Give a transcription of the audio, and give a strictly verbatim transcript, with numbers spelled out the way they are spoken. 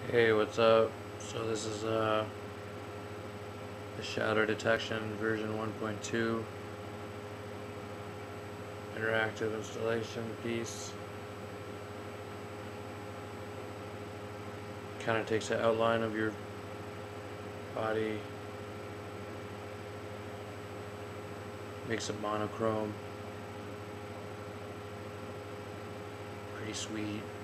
Hey, what's up? So this is uh, the shadow detection version one point two interactive installation piece. Kind of takes an outline of your body, makes it monochrome. Pretty sweet.